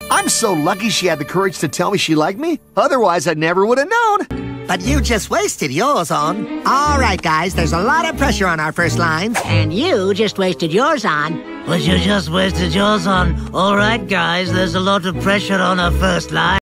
I'm so lucky she had the courage to tell me she liked me. Otherwise, I never would have known. But you just wasted yours on. All right, guys, there's a lot of pressure on our first lines. And you just wasted yours on. But you just wasted yours on. All right, guys, there's a lot of pressure on our first line.